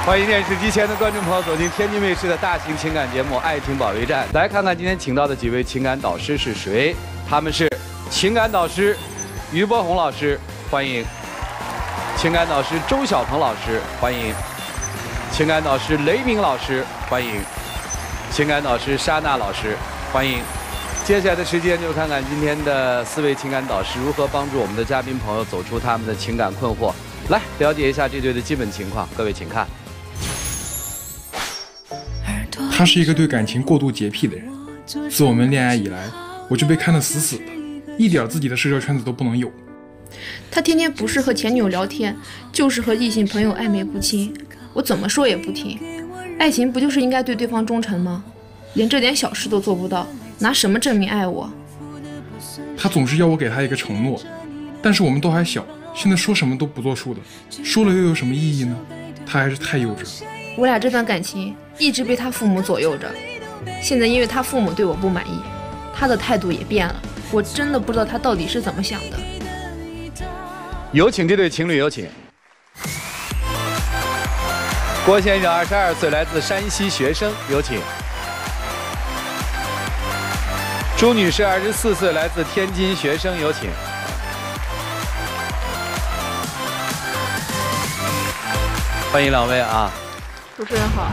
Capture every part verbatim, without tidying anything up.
欢迎电视机前的观众朋友走进天津卫视的大型情感节目《爱情保卫战》，来看看今天请到的几位情感导师是谁？他们是情感导师于波红老师，欢迎；情感导师周小鹏老师，欢迎；情感导师雷鸣老师，欢迎；情感导师莎娜老师，欢迎。接下来的时间就看看今天的四位情感导师如何帮助我们的嘉宾朋友走出他们的情感困惑。来了解一下这对的基本情况，各位请看。 他是一个对感情过度洁癖的人，自我们恋爱以来，我就被看得死死的，一点自己的社交圈子都不能有。 他天天不是和前女友聊天，就是和异性朋友暧昧不清，我怎么说也不听。爱情不就是应该对对方忠诚吗？连这点小事都做不到，拿什么证明爱我？ 他总是要我给他一个承诺，但是我们都还小，现在说什么都不作数的，说了又有什么意义呢？他还是太幼稚了。 我俩这段感情一直被他父母左右着，现在因为他父母对我不满意，他的态度也变了，我真的不知道他到底是怎么想的。 有请这对情侣，有请。郭先生二十二岁，来自山西学生，有请。朱女士二十四岁，来自天津学生，有请。欢迎两位啊！ 主持人好。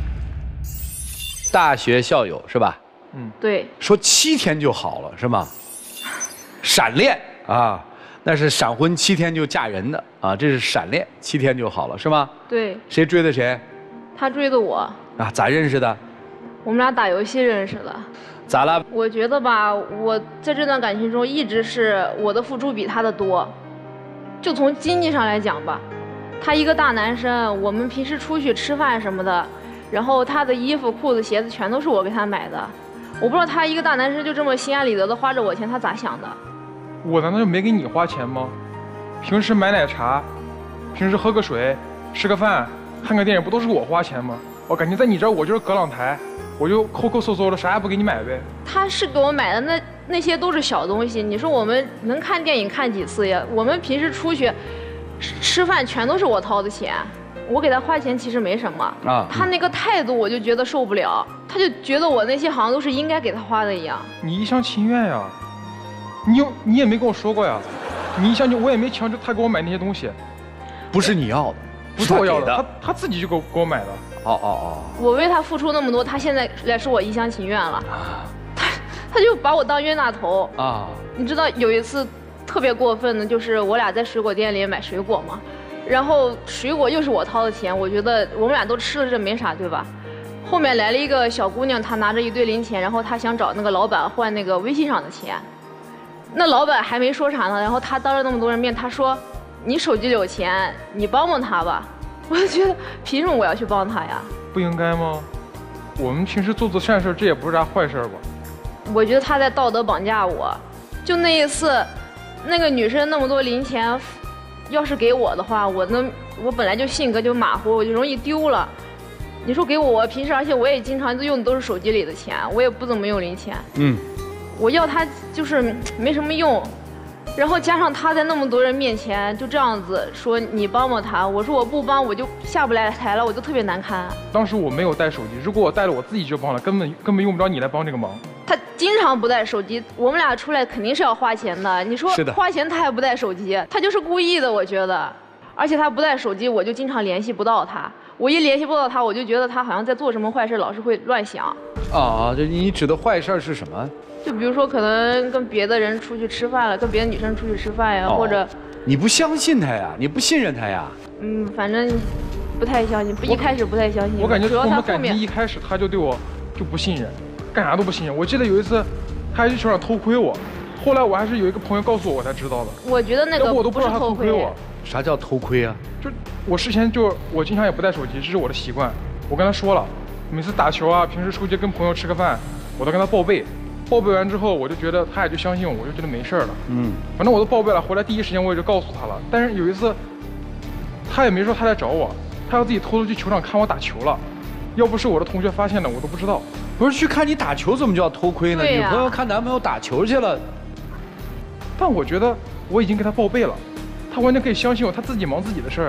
大学校友是吧？ 嗯，对。 说七天就好了是吗？闪恋啊，那是闪婚七天就嫁人的啊，这是闪恋七天就好了是吗？ 对。 谁追的谁？ 他追的我。 啊，咋认识的？ 我们俩打游戏认识的。 咋了？ 我觉得吧，我在这段感情中一直是我的付出比他的多，就从经济上来讲吧。他一个大男生，我们平时出去吃饭什么的，然后他的衣服、裤子、鞋子全都是我给他买的。我不知道他一个大男生就这么心安理得的花着我钱，他咋想的？ 我难道就没给你花钱吗？平时买奶茶，平时喝个水，吃个饭，看个电影，不都是我花钱吗？我感觉在你这儿我就是葛朗台，我就抠抠搜搜的，啥也不给你买呗。 他是给我买的，那那些都是小东西。你说我们能看电影看几次呀？我们平时出去吃饭全都是我掏的钱，我给他花钱其实没什么啊。他那个态度我就觉得受不了，他就觉得我那些好像都是应该给他花的一样。 你一厢情愿呀，你有你也没跟我说过呀，你一厢情我也没强制他给我买那些东西， 不是你要的， 不是我要的，他他自己就给我给我买的。 哦哦哦， 我为他付出那么多，他现在来说我一厢情愿了，他他就把我当冤大头啊。你知道有一次特别过分的，就是我俩在水果店里买水果嘛，然后水果又是我掏的钱，我觉得我们俩都吃了这没啥，对吧？后面来了一个小姑娘，她拿着一堆零钱，然后她想找那个老板换那个微信上的钱，那老板还没说啥呢，然后他当着那么多人面，他说：“你手机里有钱，你帮帮他吧。”我就觉得凭什么我要去帮他呀？ 不应该吗？我们平时做做善事，这也不是啥坏事吧？ 我觉得他在道德绑架我。就那一次，那个女生那么多零钱，要是给我的话，我能我本来就性格就马虎，我就容易丢了。你说给我，我平时而且我也经常用的都是手机里的钱，我也不怎么用零钱。嗯，我要他就是没什么用。然后加上他在那么多人面前就这样子说你帮帮他，我说我不帮我就下不来台了，我就特别难堪。 当时我没有带手机，如果我带了我自己就帮了，根本根本用不着你来帮这个忙。 他经常不带手机，我们俩出来肯定是要花钱的。你说花钱他还不带手机，他就是故意的，我觉得。而且他不带手机，我就经常联系不到他。我一联系不到他，我就觉得他好像在做什么坏事，老是会乱想。 啊，这你指的坏事是什么？ 就比如说，可能跟别的人出去吃饭了，跟别的女生出去吃饭呀，哦、或者你不相信他呀，你不信任他呀？ 嗯，反正不太相信，一开始不太相信。 我感觉从我们感情一开始他就对我就不信任，干啥都不信任。我记得有一次，他还去球场偷窥我，后来我还是有一个朋友告诉我，我才知道的。 我觉得那个要不我都不知道他偷窥我。 啥叫偷窥啊？ 就我事前就我经常也不带手机，这是我的习惯。我跟他说了，每次打球啊，平时出去跟朋友吃个饭，我都跟他报备。报备完之后，我就觉得他也就相信我，我就觉得没事了。嗯，反正我都报备了，回来第一时间我也就告诉他了。但是有一次，他也没说他来找我，他要自己偷偷去球场看我打球了。要不是我的同学发现了，我都不知道。 不是去看你打球，怎么就要偷窥呢？女朋友看男朋友打球去了。 但我觉得我已经给他报备了，他完全可以相信我，他自己忙自己的事儿啊。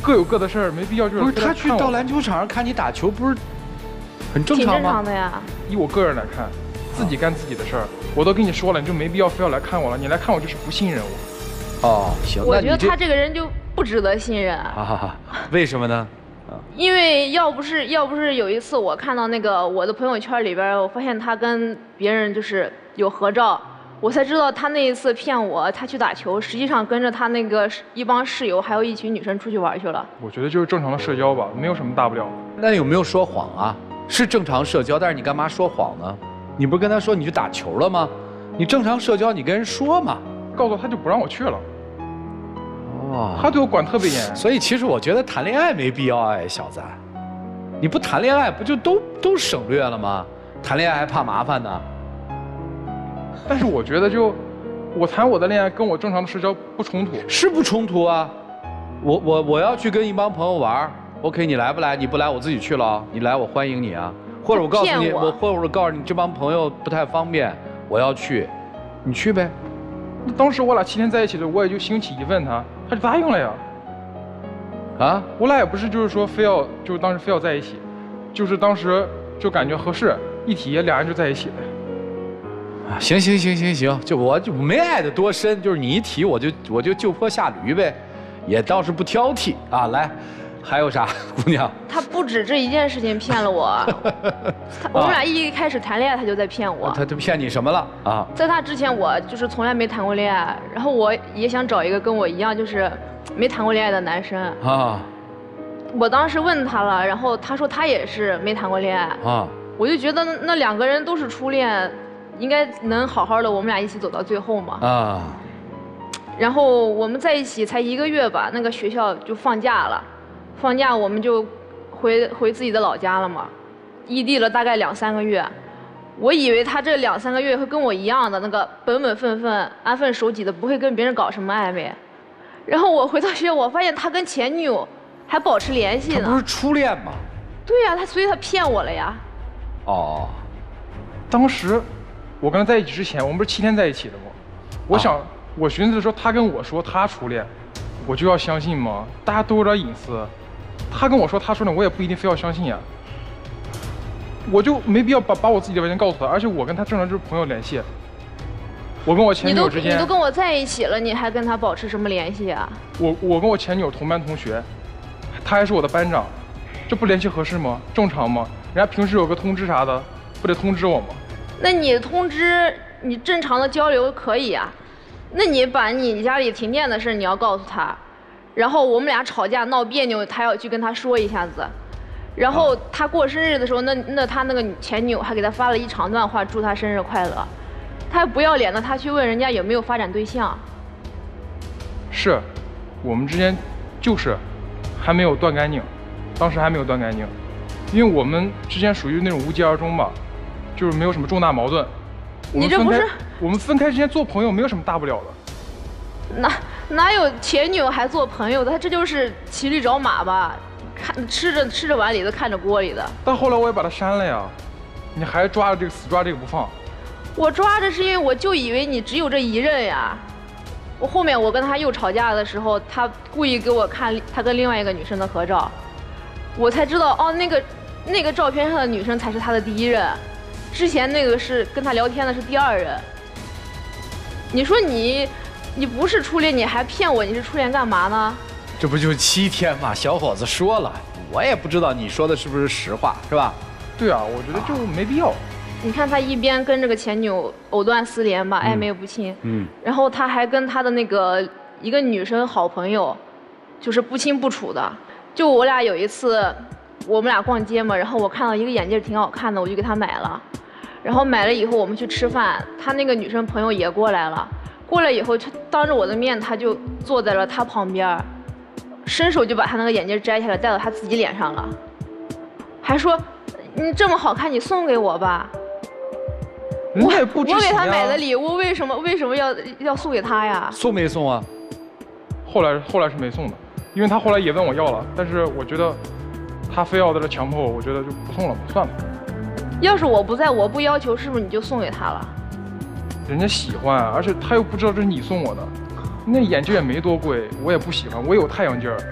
各有各的事儿，没必要就是。 不是他去到篮球场上看你打球，不是很正常吗？ 挺正常的呀。 以我个人来看，自己干自己的事儿，我都跟你说了，你就没必要非要来看我了。你来看我就是不信任我。 哦，行。 我觉得他这个人就不值得信任。 啊，为什么呢？ 因为要不是要不是有一次我看到那个我的朋友圈里边，我发现他跟别人就是有合照，我才知道他那一次骗我，他去打球，实际上跟着他那个一帮室友还有一群女生出去玩去了。 我觉得就是正常的社交吧，没有什么大不了的。 那有没有说谎啊？是正常社交，但是你干嘛说谎呢？你不是跟他说你去打球了吗？你正常社交，你跟人说嘛。 告诉他就不让我去了。 哦， 他对我管特别严。 所以其实我觉得谈恋爱没必要哎，小子，你不谈恋爱不就都都省略了吗？谈恋爱还怕麻烦呢。 但是我觉得就，我谈我的恋爱跟我正常的社交不冲突。 是不冲突啊，我我我要去跟一帮朋友玩 ，OK， 你来不来？你不来我自己去了，你来我欢迎你啊。或者我告诉你，我或者我告诉你这帮朋友不太方便，我要去，你去呗。 当时我俩七天在一起的，我也就兴起一问他，他就答应了呀。啊，我俩也不是就是说非要就是当时非要在一起，就是当时就感觉合适，一提俩人就在一起了。 啊，行行行行行，就我就没爱得多深，就是你一提我就我就就坡下驴呗，也倒是不挑剔啊。来，还有啥，姑娘？ 他不止这一件事情骗了我，他我们俩一开始谈恋爱他就在骗我。 他他骗你什么了啊？ 在他之前我就是从来没谈过恋爱，然后我也想找一个跟我一样就是没谈过恋爱的男生啊。我当时问他了，然后他说他也是没谈过恋爱啊。我就觉得那两个人都是初恋，应该能好好的我们俩一起走到最后嘛啊。然后我们在一起才一个月吧，那个学校就放假了。放假我们就回回自己的老家了嘛，异地了大概两三个月。我以为他这两三个月会跟我一样的那个本本分分、安分守己的，不会跟别人搞什么暧昧。然后我回到学校，我发现他跟前女友还保持联系呢。 他不是初恋吗？ 对呀、啊，他所以他骗我了呀。 哦，当时我跟他在一起之前，我们不是七天在一起的吗？我想，啊、我寻思说他跟我说他初恋，我就要相信吗？大家都有点隐私。他跟我说他说呢，我也不一定非要相信呀。我就没必要把把我自己的完全告诉他，而且我跟他正常就是朋友联系。我跟我前女友之间， 你都你都跟我在一起了，你还跟他保持什么联系啊？ 我我跟我前女友同班同学，他还是我的班长，这不联系合适吗？正常吗？人家平时有个通知啥的，不得通知我吗？ 那你通知你正常的交流可以啊，那你把你家里停电的事你要告诉他。然后我们俩吵架闹别扭，他要去跟他说一下子。然后他过生日的时候，那那他那个前女友还给他发了一长段话，祝他生日快乐。他还不要脸的，他去问人家有没有发展对象。 是，我们之间就是还没有断干净，当时还没有断干净，因为我们之间属于那种无疾而终吧，就是没有什么重大矛盾。 你这不是？ 我们分开之间做朋友没有什么大不了的。 那。哪有前女友还做朋友的？他这就是骑驴找马吧？看吃着吃着碗里的，看着锅里的。 但后来我也把他删了呀，你还抓着这个死抓这个不放。 我抓着是因为我就以为你只有这一任呀。我后面我跟他又吵架的时候，他故意给我看他跟另外一个女生的合照，我才知道哦，那个那个照片上的女生才是他的第一任，之前那个是跟他聊天的是第二任。你说你。你不是初恋，你还骗我，你是初恋干嘛呢？ 这不就七天吗？小伙子说了，我也不知道你说的是不是实话，是吧？ 对啊，我觉得就没必要。 你看他一边跟这个前女友藕断丝连吧，嗯、暧昧不清，嗯，然后他还跟他的那个一个女生好朋友，就是不清不楚的。就我俩有一次，我们俩逛街嘛，然后我看到一个眼镜挺好看的，我就给他买了。然后买了以后，我们去吃饭，他那个女生朋友也过来了。过来以后，他当着我的面，他就坐在了他旁边，伸手就把他那个眼镜摘下来，戴到他自己脸上了，还说：“你这么好看，你送给我吧。” 我也不知我给他买的礼物，为什么为什么要要送给他呀？ 送没送啊？ 后来后来是没送的，因为他后来也问我要了，但是我觉得他非要在这强迫我，我觉得就不送了吧，算了。 要是我不在，我不要求，是不是你就送给他了？ 人家喜欢，而且他又不知道这是你送我的，那眼镜也没多贵，我也不喜欢，我有太阳镜儿，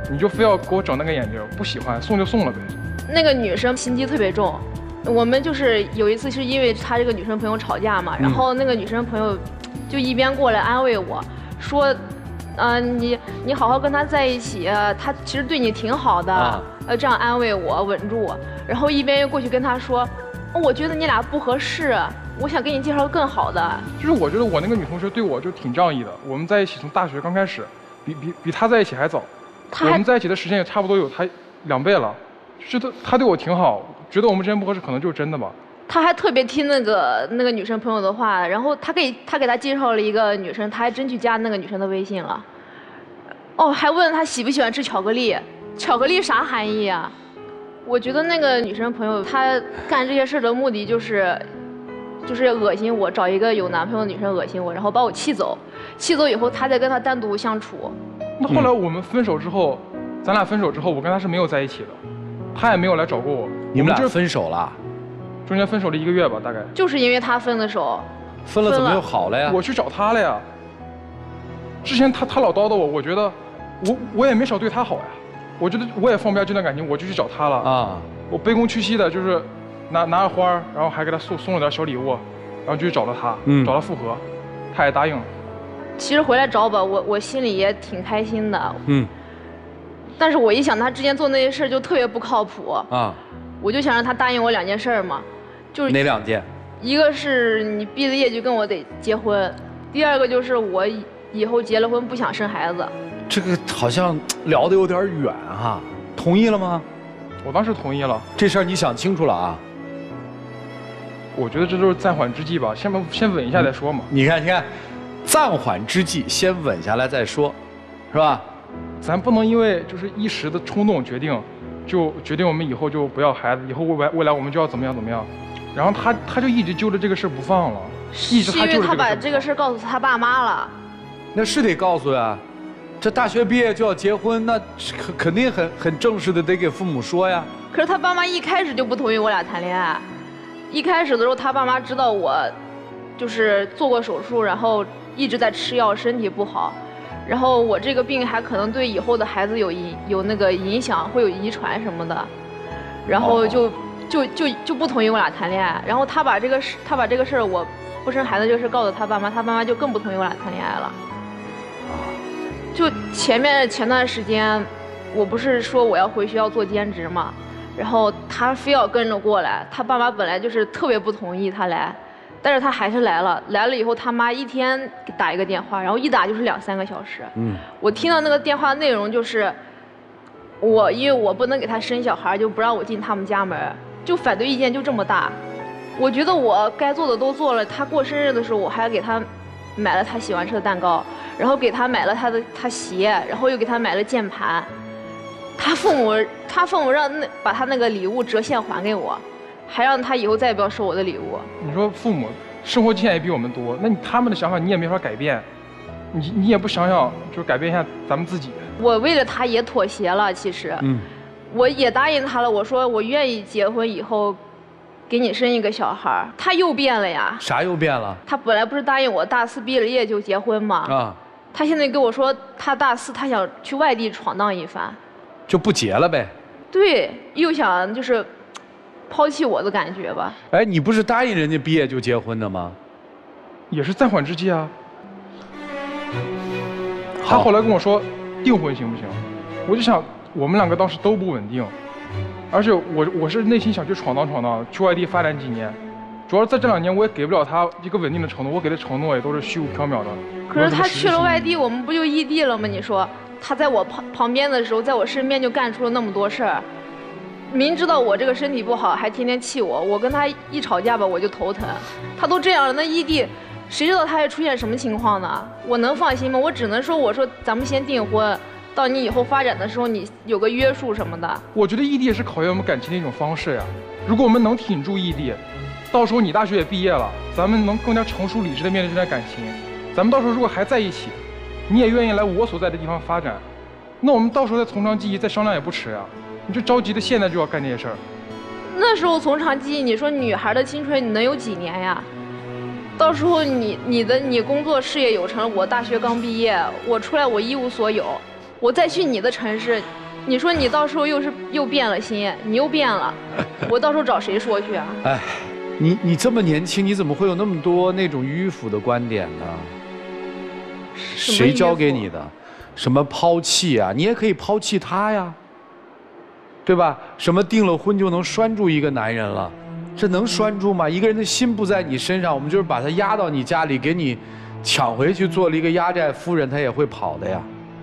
你就非要给我整那个眼镜，不喜欢送就送了呗。 那个女生心机特别重，我们就是有一次是因为她这个女生朋友吵架嘛，然后那个女生朋友就一边过来安慰我说，呃，你你好好跟他在一起，他其实对你挺好的，啊、呃，这样安慰我，稳住我，然后一边又过去跟他说，我觉得你俩不合适，我想给你介绍更好的。 就是我觉得我那个女同学对我就挺仗义的，我们在一起从大学刚开始，比比比她在一起还早，我们在一起的时间也差不多有她两倍了。是的，他对我挺好，觉得我们之间不合适，可能就是真的吧。 他还特别听那个那个女生朋友的话，然后他给他给他介绍了一个女生，他还真去加那个女生的微信了。哦，还问他喜不喜欢吃巧克力，巧克力啥含义啊？我觉得那个女生朋友她干这些事的目的就是，就是恶心我，找一个有男朋友的女生恶心我，然后把我气走，气走以后他再跟他单独相处。 那后来我们分手之后，嗯、咱俩分手之后，我跟他是没有在一起的。他也没有来找过我， 你们俩分手了？ 中间分手了一个月吧，大概。 就是因为他分的手。 分了怎么又好了呀？ 我去找他了呀。之前他他老叨叨我，我觉得我我也没少对他好呀。我觉得我也放不下这段感情，我就去找他了啊。我卑躬屈膝的，就是拿拿着花，然后还给他送送了点小礼物，然后就去找了他，嗯、找他复合，他也答应了。 其实回来找我，我我心里也挺开心的。嗯。但是我一想他之前做那些事就特别不靠谱啊，我就想让他答应我两件事嘛，就是哪两件？ 一个是你毕了业就跟我得结婚，第二个就是我以后结了婚不想生孩子。 这个好像聊得有点远哈，同意了吗？ 我当时同意了。 这事儿你想清楚了啊？ 我觉得这都是暂缓之计吧，先先稳一下再说嘛。 嗯、你看，你看，暂缓之计，先稳下来再说，是吧？ 咱不能因为就是一时的冲动决定，就决定我们以后就不要孩子，以后未来未来我们就要怎么样怎么样，然后他他就一直揪着这个事不放了，一直他就是因为他把这个事告诉他爸妈了。 那是得告诉呀，这大学毕业就要结婚，那肯肯定很很正式的得给父母说呀。 可是他爸妈一开始就不同意我俩谈恋爱，一开始的时候他爸妈知道我就是做过手术，然后一直在吃药，身体不好。然后我这个病还可能对以后的孩子有影有那个影响，会有遗传什么的，然后就就就就不同意我俩谈恋爱。然后他把这个事他把这个事儿我不生孩子这个事告诉他爸妈，他爸妈就更不同意我俩谈恋爱了。就前面前段时间，我不是说我要回学校做兼职嘛，然后他非要跟着过来，他爸妈本来就是特别不同意他来。但是他还是来了，来了以后他妈一天打一个电话，然后一打就是两三个小时。嗯，我听到那个电话内容就是，我因为我不能给他生小孩，就不让我进他们家门，就反对意见就这么大。我觉得我该做的都做了，他过生日的时候我还给他买了他喜欢吃的蛋糕，然后给他买了他的他鞋，然后又给他买了键盘。他父母他父母让那把他那个礼物折现还给我。还让他以后再也不要收我的礼物。 你说父母生活经验也比我们多，那你他们的想法你也没法改变，你你也不想想就是改变一下咱们自己。 我为了他也妥协了，其实，嗯，我也答应他了，我说我愿意结婚以后给你生一个小孩。他又变了呀。 啥又变了？ 他本来不是答应我大四毕了业就结婚吗？啊。他现在跟我说他大四他想去外地闯荡一番。 就不结了呗？ 对，又想就是。抛弃我的感觉吧。 哎，你不是答应人家毕业就结婚的吗？ 也是暂缓之计啊。他后来跟我说订婚行不行？我就想我们两个当时都不稳定，而且我我是内心想去闯荡闯荡，去外地发展几年。主要在这两年我也给不了他一个稳定的承诺，我给的承诺也都是虚无缥缈的。 可是他去了外地，我们不就异地了吗？你说他在我旁旁边的时候，在我身边就干出了那么多事儿。明知道我这个身体不好，还天天气我，我跟他一吵架吧，我就头疼。他都这样了，那异地，谁知道他会出现什么情况呢？我能放心吗？我只能说，我说咱们先订婚，到你以后发展的时候，你有个约束什么的。 我觉得异地也是考验我们感情的一种方式呀。如果我们能挺住异地，到时候你大学也毕业了，咱们能更加成熟理智的面对这段感情。咱们到时候如果还在一起，你也愿意来我所在的地方发展，那我们到时候再从长计议，再商量也不迟呀。你就着急的现在就要干这些事儿， 那时候从长计议，你说女孩的青春你能有几年呀？到时候你你的你工作事业有成，我大学刚毕业，我出来我一无所有， 我再去你的城市，你说你到时候又是又变了心，你又变了，我到时候找谁说去啊？ 哎，你你这么年轻，你怎么会有那么多那种迂腐的观点呢？谁教给你的？什么抛弃啊？你也可以抛弃他呀，对吧？什么订了婚就能拴住一个男人了？这能拴住吗？一个人的心不在你身上，我们就是把他押到你家里，给你抢回去，做了一个压寨夫人，他也会跑的呀。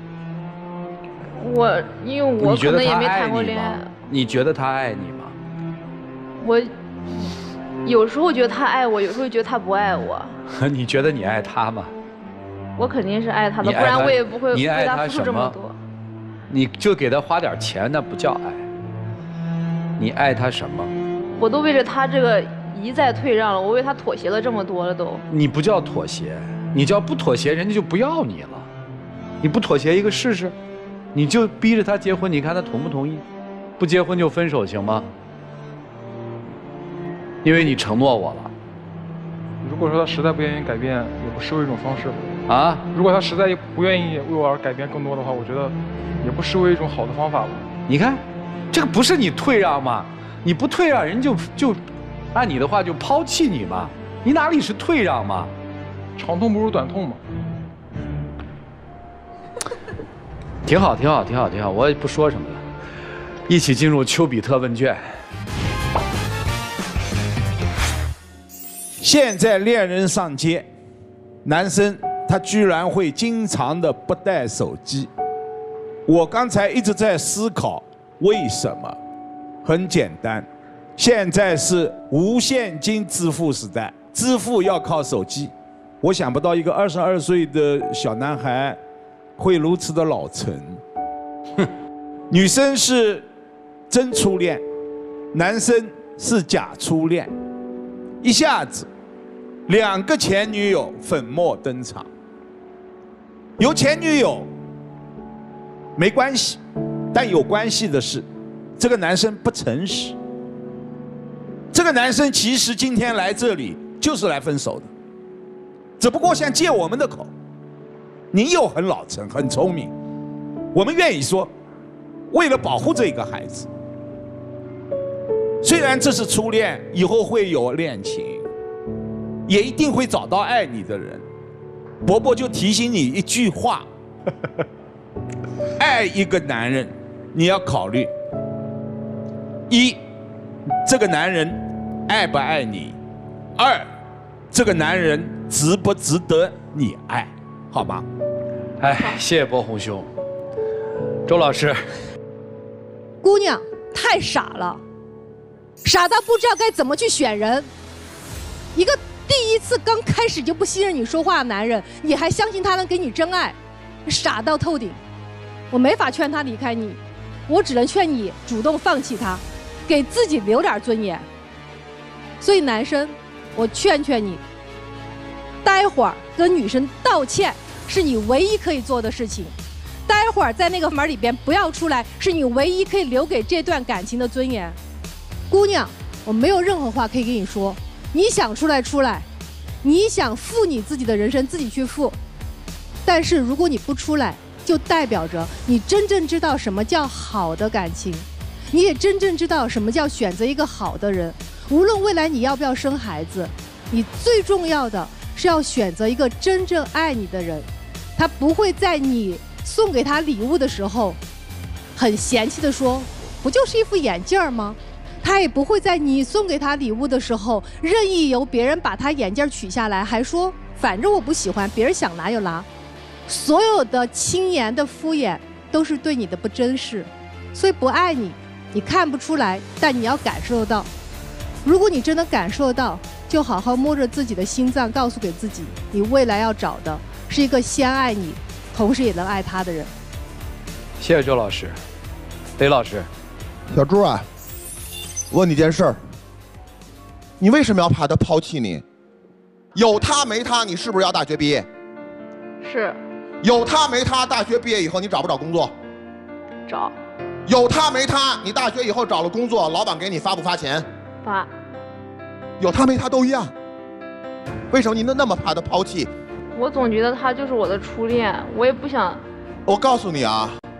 我因为我可能也没谈过恋爱。 你觉得他爱你吗？ 我有时候觉得他爱我，有时候觉得他不爱我。 你觉得你爱他吗？ 我肯定是爱他的，不然我也不会为他付出这么多。 你就给他花点钱，那不叫爱。你爱他什么？ 我都为了他这个一再退让了，我为他妥协了这么多了都。 你不叫妥协，你叫不妥协，人家就不要你了。你不妥协一个试试，你就逼着他结婚，你看他同不同意？不结婚就分手行吗？因为你承诺我了。 如果说他实在不愿意改变，也不失为一种方式。 啊？如果他实在不愿意为我而改变更多的话，我觉得也不失为一种好的方法吧。 你看，这个不是你退让吗？你不退让，人就就按你的话就抛弃你嘛。你哪里是退让嘛？ 长痛不如短痛嘛。 挺好，挺好，挺好，挺好，我也不说什么了。一起进入丘比特问卷。 现在恋人上街，男生他居然会经常的不带手机。我刚才一直在思考为什么。很简单，现在是无现金支付时代，支付要靠手机。我想不到一个二十二岁的小男孩会如此的老成。哼，女生是真初恋，男生是假初恋。一下子，两个前女友粉墨登场。有前女友没关系，但有关系的是，这个男生不诚实。这个男生其实今天来这里就是来分手的，只不过想借我们的口。您又很老成，很聪明，我们愿意说，为了保护这个孩子，虽然这是初恋，以后会有恋情，也一定会找到爱你的人。伯伯就提醒你一句话：爱一个男人，你要考虑一，这个男人爱不爱你；二，这个男人值不值得你爱，好吗？ 哎，谢谢波红兄。周老师， 姑娘太傻了，傻到不知道该怎么去选人。一个第一次刚开始就不信任你说话的男人，你还相信他能给你真爱，傻到透顶。我没法劝他离开你，我只能劝你主动放弃他，给自己留点尊严。所以男生，我劝劝你，待会儿跟女生道歉是你唯一可以做的事情。待会儿在那个门里边不要出来，是你唯一可以留给这段感情的尊严。姑娘，我没有任何话可以跟你说，你想出来出来，你想负你自己的人生自己去负。但是如果你不出来，就代表着你真正知道什么叫好的感情，你也真正知道什么叫选择一个好的人。无论未来你要不要生孩子，你最重要的是要选择一个真正爱你的人。他不会在你送给他礼物的时候很嫌弃的说，不就是一副眼镜吗？他也不会在你送给他礼物的时候任意由别人把他眼镜取下来，还说反正我不喜欢，别人想拿就拿。所有的轻言的敷衍都是对你的不珍视。所以不爱你，你看不出来，但你要感受到。如果你真的感受到，就好好摸着自己的心脏，告诉给自己，你未来要找的是一个先爱你同时也能爱他的人。 谢谢周老师。雷老师， 小朱啊，问你件事儿，你为什么要怕他抛弃你？有他没他，你是不是要大学毕业？ 是。 有他没他，大学毕业以后你找不找工作？ 找。 有他没他，你大学以后找了工作，老板给你发不发钱？ 发。 有他没他都一样。为什么你那那么怕他抛弃？ 我总觉得他就是我的初恋，我也不想。 我告诉你啊，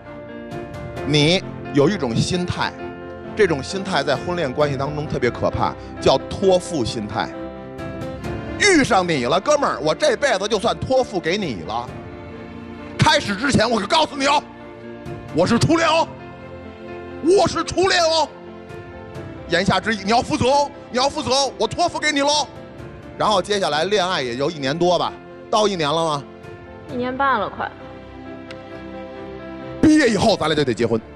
你有一种心态，这种心态在婚恋关系当中特别可怕，叫托付心态。遇上你了，哥们儿，我这辈子就算托付给你了。开始之前，我可告诉你哦，我是初恋哦，我是初恋哦。言下之意，你要负责哦，你要负责哦，我托付给你喽。然后接下来恋爱也就一年多吧，到一年了吗？ 一年半了，快。 毕业以后，咱俩就得结婚。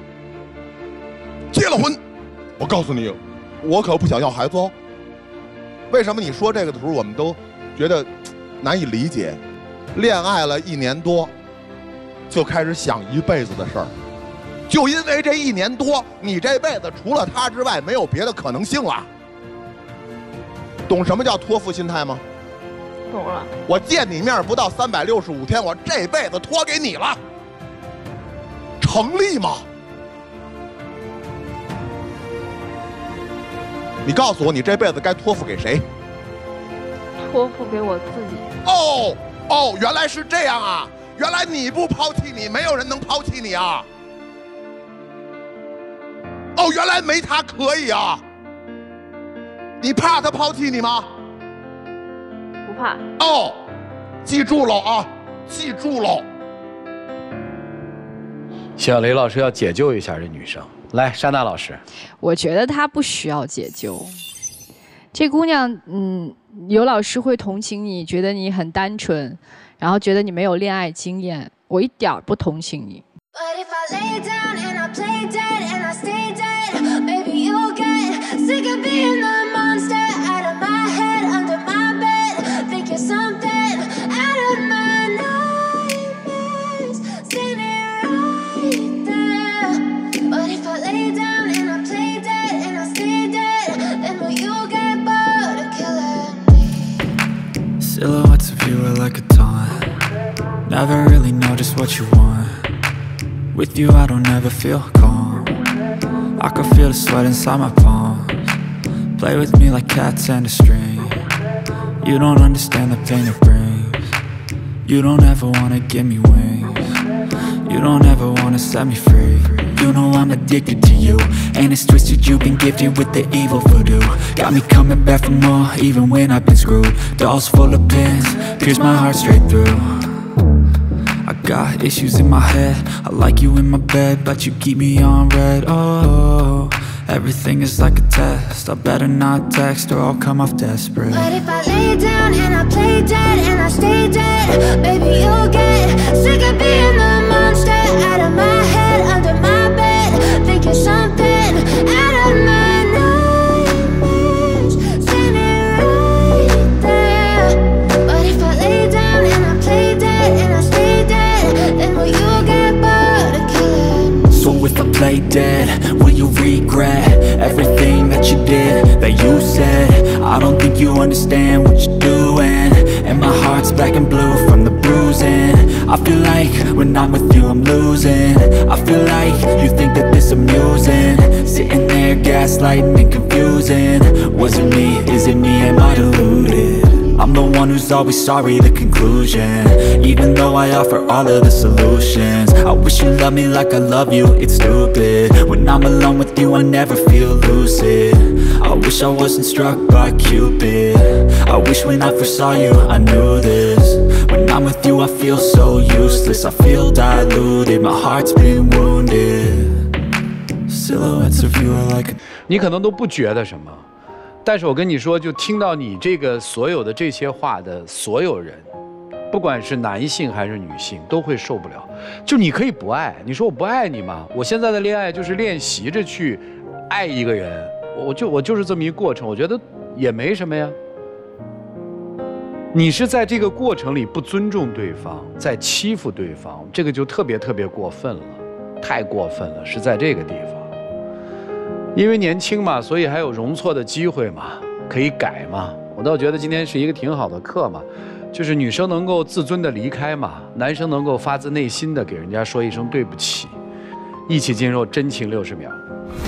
结了婚，我告诉你，我可不想要孩子哦。为什么你说这个的时候，我们都觉得难以理解？恋爱了一年多，就开始想一辈子的事儿，就因为这一年多，你这辈子除了他之外没有别的可能性了。懂什么叫托付心态吗？ 懂了。 我见你面不到三百六十五天，我这辈子托给你了，成立吗？你告诉我，你这辈子该托付给谁？ 托付给我自己。 哦哦，原来是这样啊！原来你不抛弃你，没有人能抛弃你啊！哦，原来没他可以啊！你怕他抛弃你吗？ 不怕。 哦，记住了啊，记住了。 行，雷老师要解救一下这女生。来，莎娜老师， 我觉得她不需要解救。这姑娘，嗯，有老师会同情你，觉得你很单纯，然后觉得你没有恋爱经验。我一点儿不同情你。 Silhouettes of you are like a taunt. Never really know just what you want. With you I don't ever feel calm. I can feel the sweat inside my palms. Play with me like cats and a string. You don't understand the pain it brings. You don't ever wanna give me wings. You don't ever wanna set me free. You know I'm addicted to you, and it's twisted, you've been gifted with the evil voodoo. Got me coming back for more, even when I've been screwed. Dolls full of pins, pierce my heart straight through. I got issues in my head, I like you in my bed, but you keep me on red, oh. Everything is like a test, I better not text or I'll come off desperate. But if I lay down and I play dead and I stay dead, baby you'll get sick of being the monster out of my head, under my bed, thinking something out of my nightmares, standing right there. But if I lay down and I play dead and I stay dead, then will you get bored of killing me? So if I play dead, will you regret everything that you did, that you said? I don't think you understand what you're doing, and my heart's black and blue from the bruising. I feel like when I'm with you I'm losing. I feel like you think that this amusing, sitting there gaslighting and confusing. Was it me? Is it me? Am I deluded? I'm the one who's always sorry, the conclusion, even though I offer all of the solutions. I wish you loved me like I love you, it's stupid. When I'm alone with you I never feel lucid. I wish I wasn't struck by Cupid. I wish when I first saw you I knew this. When I'm with you I feel so useless, I feel diluted, my heart's been wounded. Silhouettes of you are like a... 你可能都不觉得什么，但是我跟你说，就听到你这个所有的这些话的所有人，不管是男性还是女性，都会受不了。就你可以不爱，你说我不爱你吗？我现在的恋爱就是练习着去爱一个人，我就我就是这么一过程，我觉得也没什么呀。你是在这个过程里不尊重对方，在欺负对方，这个就特别特别过分了，太过分了，是在这个地方。因为年轻嘛，所以还有容错的机会嘛，可以改嘛。我倒觉得今天是一个挺好的课嘛，就是女生能够自尊的离开嘛，男生能够发自内心的给人家说一声对不起。一起进入真情六十秒。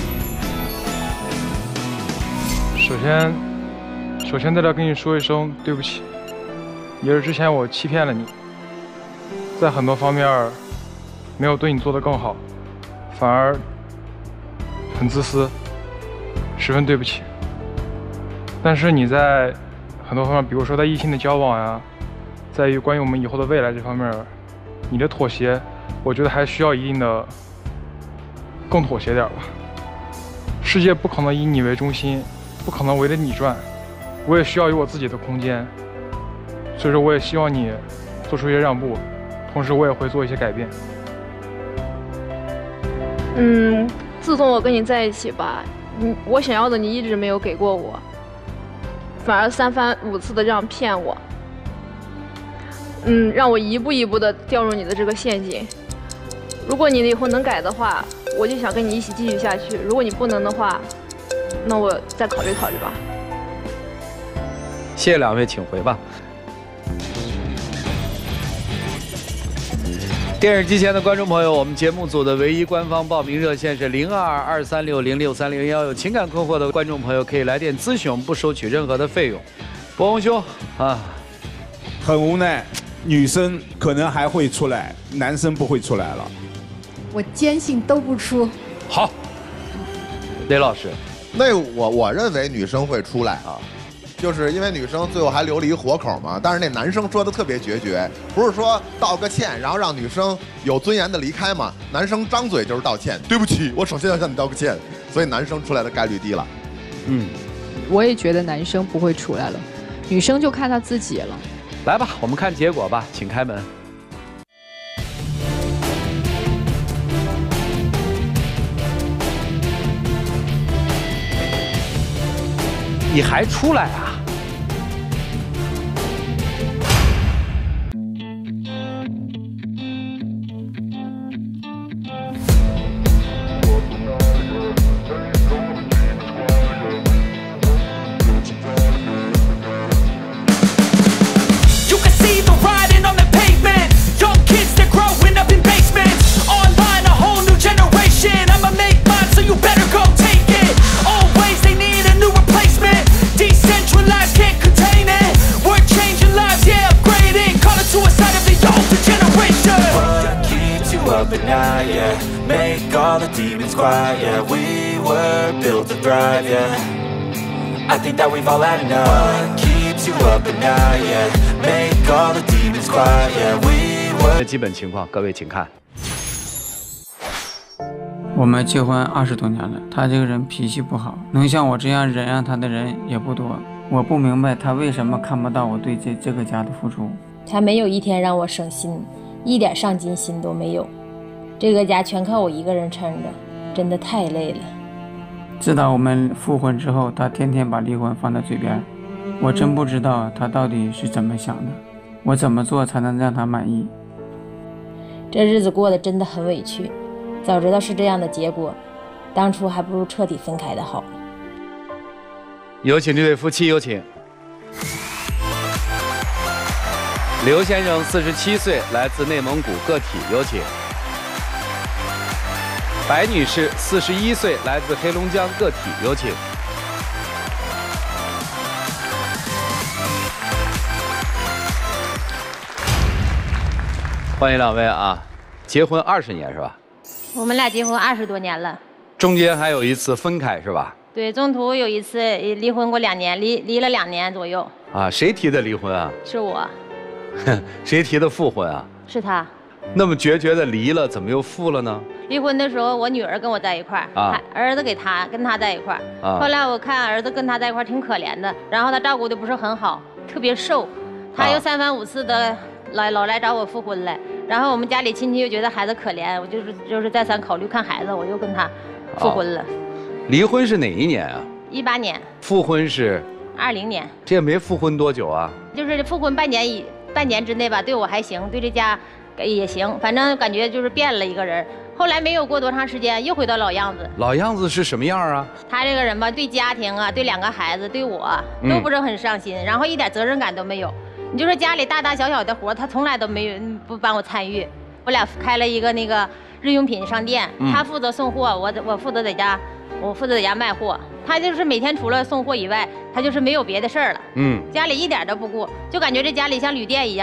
首先，首先在这跟你说一声对不起，也是之前我欺骗了你，在很多方面没有对你做得更好， 反而很自私，十分对不起。但是你在很多方面，比如说在异性的交往呀，在于关于我们以后的未来这方面，你的妥协，我觉得还需要一定的更妥协点吧。世界不可能以你为中心，不可能围着你转，我也需要有我自己的空间。所以说，我也希望你做出一些让步，同时我也会做一些改变。 嗯，自从我跟你在一起吧，你我想要的你一直没有给过我，反而三番五次的这样骗我，嗯，让我一步一步的掉入你的这个陷阱。如果你以后能改的话，我就想跟你一起继续下去；如果你不能的话，那我再考虑考虑吧。 谢谢两位，请回吧。电视机前的观众朋友，我们节目组的唯一官方报名热线是零二二三六零六三零幺，有情感困惑的观众朋友可以来电咨询，我们不收取任何的费用。博宏兄啊， 很无奈，女生可能还会出来，男生不会出来了。 我坚信都不出。 好，雷老师， 那我我认为女生会出来啊。就是因为女生最后还留了一个活口嘛，但是那男生说的特别决绝，不是说道个歉，然后让女生有尊严的离开嘛？男生张嘴就是道歉，对不起，我首先要向你道个歉，所以男生出来的概率低了。 嗯，我也觉得男生不会出来了，女生就看他自己了。 来吧，我们看结果吧，请开门。你还出来啊？ I think that we've all had enough. What keeps you up at night, yeah. Make all the demons quiet, yeah. We were. 基本情况，各位请看。 我们结婚二十多年了，他这个人脾气不好，能像我这样忍让他的人也不多。我不明白他为什么看不到我对这这个家的付出。 他没有一天让我省心，一点上进心都没有。这个家全靠我一个人撑着，真的太累了。 知道我们复婚之后，他天天把离婚放在嘴边，我真不知道他到底是怎么想的，我怎么做才能让他满意？ 这日子过得真的很委屈，早知道是这样的结果，当初还不如彻底分开的好。 有请这对夫妻，有请。刘先生四十七岁，来自内蒙古个体，有请。白女士四十一岁，来自黑龙江个体，有请。欢迎两位啊！结婚二十年是吧？ 我们俩结婚二十多年了， 中间还有一次分开是吧？ 对，中途有一次离婚过两年，离离了两年左右。 啊，谁提的离婚啊？ 是我。 谁提的复婚啊？ 是他。 那么决绝的离了，怎么又复了呢？ 离婚的时候，我女儿跟我在一块儿，啊，儿子给他跟他在一块儿。啊，后来我看儿子跟他在一块儿挺可怜的，然后他照顾的不是很好，特别瘦，他又三番五次的来老来找我复婚来，然后我们家里亲戚又觉得孩子可怜，我就是就是再三考虑看孩子，我又跟他复婚了。 离婚是哪一年啊？ 一八年。 复婚是？ 二零年。 这也没复婚多久啊？ 就是复婚半年以半年之内吧，对我还行，对这家也行，反正感觉就是变了一个人。后来没有过多长时间，又回到老样子。 老样子是什么样啊？ 他这个人吧，对家庭啊，对两个孩子，对我都不是很上心，嗯、然后一点责任感都没有。你就说家里大大小小的活，他从来都没有不帮我参与。我俩开了一个那个日用品商店，嗯、他负责送货，我我负责在家，我负责在家卖货。他就是每天除了送货以外，他就是没有别的事儿了。嗯，家里一点都不顾，就感觉这家里像旅店一样。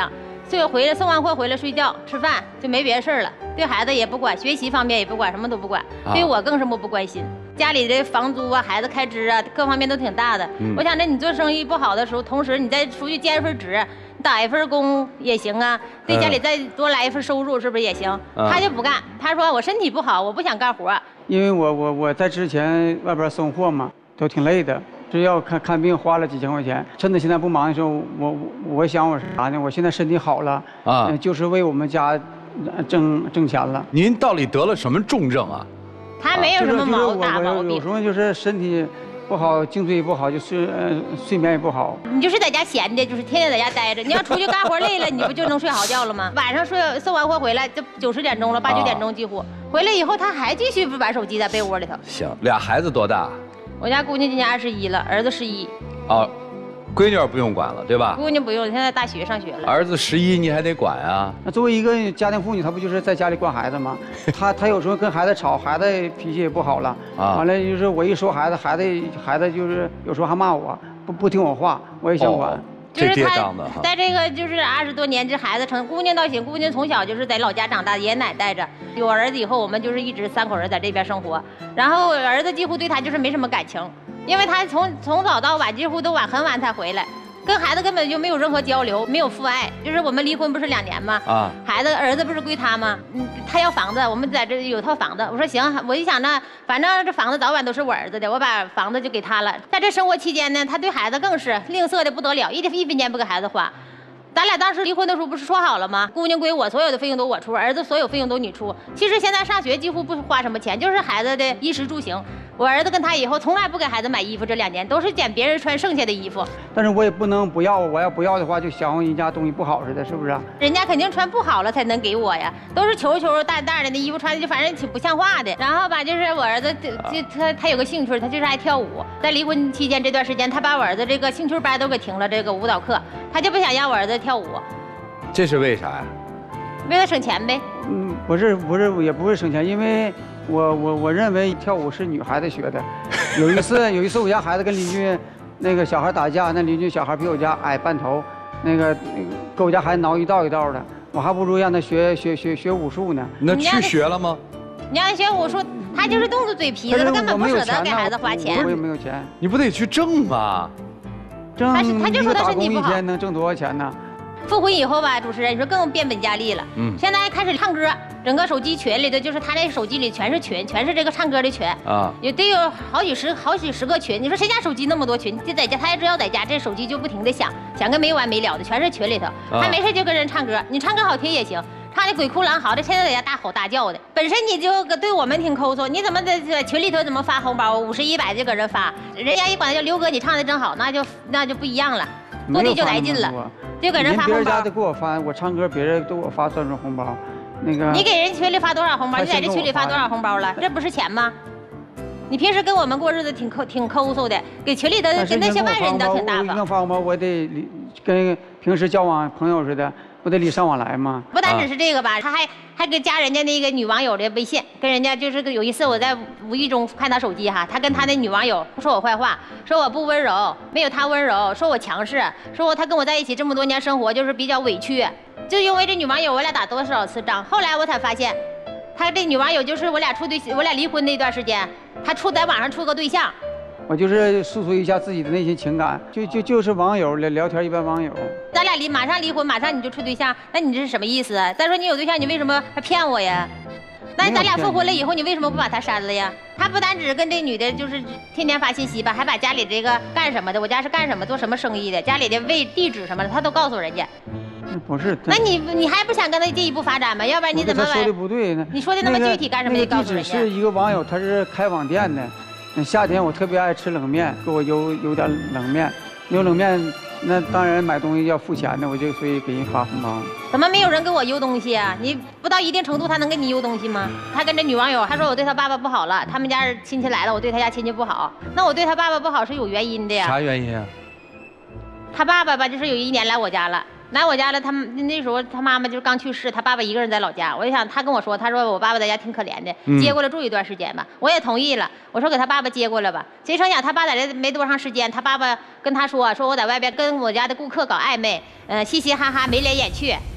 就回来送完货回来睡觉吃饭就没别的事儿了，对孩子也不管，学习方面也不管，什么都不管，对我更是漠不关心。家里的房租啊、孩子开支啊，各方面都挺大的。嗯、我想着你做生意不好的时候，同时你再出去兼一份职，你打一份工也行啊，对家里再多来一份收入，是不是也行？嗯、他就不干，他说我身体不好，我不想干活。 因为我我我在之前外边送货嘛，都挺累的。只要看看病花了几千块钱，趁着现在不忙的时候，我我想我是啥呢？我现在身体好了啊、呃，就是为我们家挣挣钱了。 您到底得了什么重症啊？ 他没有什么毛大毛病， 有时候就是身体不好，颈椎也不好，就睡呃睡眠也不好。 你就是在家闲的，就是天天在家待着。你要出去干活累了，你不就能睡好觉了吗？晚上睡送完货回来就九十点钟了，八九点钟几乎、啊、回来以后他还继续玩手机在被窝里头。 行，俩孩子多大？ 我家姑娘今年二十一了，儿子十一。 哦，闺女儿不用管了，对吧？ 姑娘不用，现在大学上学了。 儿子十一，你还得管啊。 那作为一个家庭妇女，她不就是在家里管孩子吗？她她有时候跟孩子吵，孩子脾气也不好了。啊。完了就是我一说孩子，孩子孩子就是有时候还骂我，不不听我话，我也想管。哦就是他在这个就是二十多年，这孩子成姑娘倒行，姑娘从小就是在老家长大，爷爷奶奶带着。有儿子以后，我们就是一直三口人在这边生活。然后儿子几乎对他就是没什么感情，因为他从从早到晚几乎都晚很晚才回来，跟孩子根本就没有任何交流，没有父爱。就是我们离婚不是两年吗？啊，孩子儿子不是归他吗？嗯，他要房子，我们在这有套房子。我说行，我一想呢，反正这房子早晚都是我儿子的，我把房子就给他了。在这生活期间呢，他对孩子更是吝啬的不得了，一一分钱不给孩子花。咱俩当时离婚的时候不是说好了吗？姑娘归我，所有的费用都我出，儿子所有费用都你出。其实现在上学几乎不花什么钱，就是孩子的衣食住行。我儿子跟他以后从来不给孩子买衣服，这两年都是捡别人穿剩下的衣服。 但是我也不能不要，我要不要的话，就想人家东西不好似的，是不是？ 人家肯定穿不好了才能给我呀，都是球球淡淡的那衣服穿的，就反正挺不像话的。然后吧，就是我儿子就他他有个兴趣，他就是爱跳舞。在离婚期间这段时间，他把我儿子这个兴趣班都给停了，这个舞蹈课，他就不想让我儿子跳舞。 这是为啥呀？ 为了省钱呗。 嗯，不是不是，也不是省钱，因为我我我认为跳舞是女孩子学的。有一次有一次我家孩子跟邻居那个小孩打架，那邻居小孩比我家矮半头，那个那个跟我家孩子挠一道一道的，我还不如让他学学学学武术呢。 那去学了吗？ 你让他学武术，他就是动作嘴皮子，他根本不舍得给孩子花钱。 我也没有钱。 你不得去挣吗？ 挣。 他就说他身体不好。 一天能挣多少钱呢？ 复婚以后吧，主持人你说更变本加厉了。嗯，现在开始唱歌，整个手机群里的就是他那手机里全是群，全是这个唱歌的群啊，也得有好几十好几十个群。你说谁家手机那么多群？就在家，他也知道在家，这手机就不停的响，响个没完没了的，全是群里头。他没事就跟人唱歌，你唱歌好听也行，唱的鬼哭狼嚎的，天天在家大吼大叫的。本身你就对我们挺抠搜，你怎么在在群里头怎么发红包，五十一百就搁这发，人家一管他叫刘哥，你唱的真好，那就那就不一样了，坐地就来劲了。就给人发红包， 别人家都给我发，我唱歌别人都给我发专属红包，那个。 你给人群里发多少红包？你在这群里发多少红包了？这不是钱吗？你平时跟我们过日子挺抠挺抠搜的，给群里的给那些外人倒挺大方。 我一个发红包，我得跟平时交往朋友似的，不得礼尚往来吗？ 不单只是这个吧，他还还给加人家那个女网友的微信，跟人家就是有一次我在无意中看他手机哈，他跟他那女网友说我坏话，说我不温柔，没有他温柔，说我强势，说我他跟我在一起这么多年生活就是比较委屈，就因为这女网友我俩打多少次仗，后来我才发现，他这女网友就是我俩处对我俩离婚那段时间，他处在网上处个对象。 我就是诉说一下自己的内心情感，就就就是网友聊聊天，一般网友。 咱俩离马上离婚，马上你就处对象，那你这是什么意思？再说你有对象，你为什么还骗我呀？那咱俩复婚了以后，你为什么不把他删了呀？他不单只跟这女的，就是天天发信息吧，还把家里这个干什么的，我家是干什么，做什么生意的，家里的位地址什么的，他都告诉人家。 不是。 那你你还不想跟他进一步发展吗？要不然你怎么？ 他说的不对呢。 你说的那么具体干什么？ 那个地址是一个网友，他是开网店的。夏天我特别爱吃冷面，给我邮邮点冷面，邮冷面，那当然买东西要付钱的，我就所以给人发红包。 怎么没有人给我邮东西啊？你不到一定程度，他能给你邮东西吗？他跟这女网友，他说我对他爸爸不好了，他们家亲戚来了，我对他家亲戚不好。那我对他爸爸不好是有原因的呀。 啥原因啊？ 他爸爸吧，就是有一年来我家了。来我家了，他那时候他妈妈就刚去世，他爸爸一个人在老家。我就想，他跟我说，他说我爸爸在家挺可怜的，接过来住一段时间吧。我也同意了，我说给他爸爸接过来吧。谁成想他爸在这没多长时间，他爸爸跟他说，说我在外边跟我家的顾客搞暧昧，呃，嘻嘻哈哈眉来眼去，